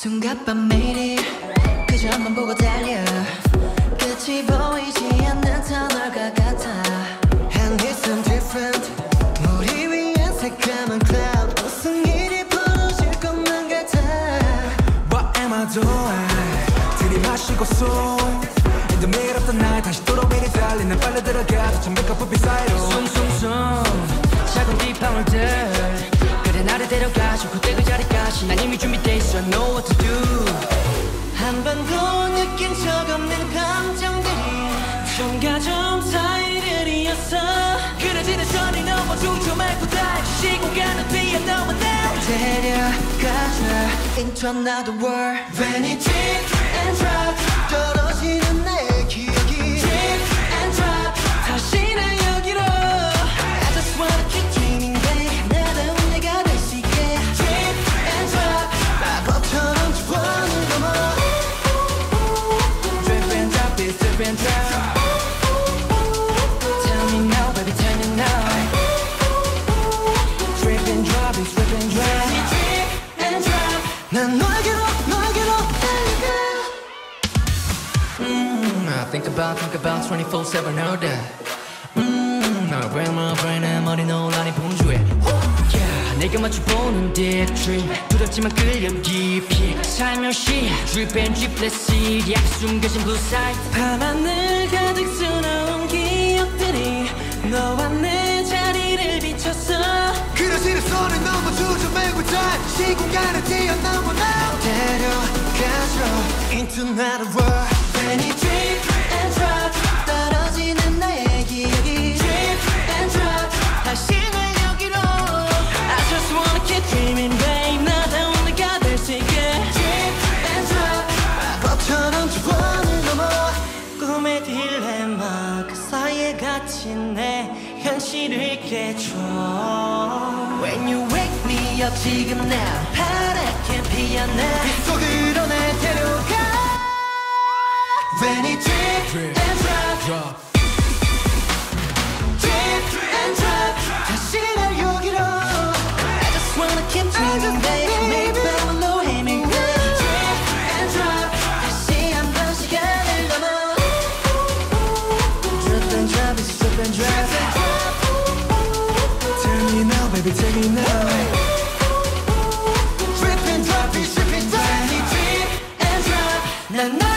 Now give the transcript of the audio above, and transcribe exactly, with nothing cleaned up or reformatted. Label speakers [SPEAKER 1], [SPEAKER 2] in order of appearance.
[SPEAKER 1] 숨가쁜 매일이 그저만 보고 달려 끝이 보이지 않는 터널과 같아 And it's so different 우리 위엔 새까만 cloud 무슨 일이 벌어질 것만 같아
[SPEAKER 2] What am I doing 들이마시고 숨 In the middle of the night 다시 도로위를 달리는 빨려 들어가 저 메이크업 빛 사이로
[SPEAKER 3] 숨숨숨 작은 빗방울들 그래 나를 데려가줘 그때 그 자리까지 난 이미 준비돼 있어 I know what to do
[SPEAKER 1] 한 번도 느낀 적 없는 감정들이
[SPEAKER 3] 좀 사이들이었어 그려지는 선이 넘어 중초 말고 다 시공간을 뛰어넘어 날
[SPEAKER 1] 데려가줘 into another world When it drip and drop 떨어지는 내 기억이
[SPEAKER 3] Drip and drop
[SPEAKER 1] 다시 날 여기로 I just wanna keep dreaming babe 나다운 내가 될 수 있게 Drip and drop 마법처럼 주원을 넘어
[SPEAKER 3] Drip and drop it drip and drop Tell me now baby tell me now Drip and drop it drip and drop
[SPEAKER 1] When it drip and drop 난 너에게로 너에게로 달려가
[SPEAKER 3] Mm, I think about, think about twenty-four seven all day Mm, 나 brain, my brain, 내 머리 논란이 분주해 Yeah, 내가 맞춰보는 deep dream 두렵지만 끌려 깊이 살며시 drip and drip, let's see it 약 숨겨진 blue side 밤하늘 가득 수놓은 기억들이 너와 내 자리를 비췄어
[SPEAKER 2] 그려지는 손을 넘어 주저매고 다 시공간을 뛰어넘어 now
[SPEAKER 1] 데려가줘 into another world When it drip and drop 떨어지는 나의 기억이
[SPEAKER 3] Drip and drop
[SPEAKER 1] 다시 날 여기로
[SPEAKER 3] I just wanna keep dreaming babe 나다운 내가 될 수 있게
[SPEAKER 1] Drip and drop 마법처럼 주원을 넘어
[SPEAKER 3] 꿈의 딜레마 그 사이에 갇힌 내 현실을 깨줘
[SPEAKER 1] When you wake me up 지금 now 파랗게 피어나
[SPEAKER 2] 빗속으로 날 데려가
[SPEAKER 1] When it drip and drop
[SPEAKER 2] Drop
[SPEAKER 1] Drip and drop 다시 날 여기로 I just wanna keep dreaming babe 매일 밤으로 헤매고 Drip and drop 다시 한번 시간을 넘어 Drip and drop it's drip and drop
[SPEAKER 2] Tell me now baby tell me now
[SPEAKER 1] Drip and drop it's drip and drop When it drip and drop 난